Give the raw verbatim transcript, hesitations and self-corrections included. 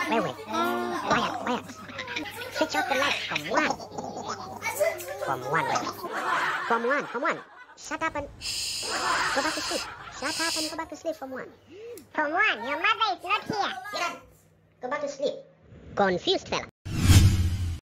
Wait, wait. Quiet, quiet. Switch off the light from one. From one, wait. From one, from one. Shut up and go back to sleep. Shut up and go back to sleep from one. From one, your mother is not here. Get up. Go back to sleep. Confused fella.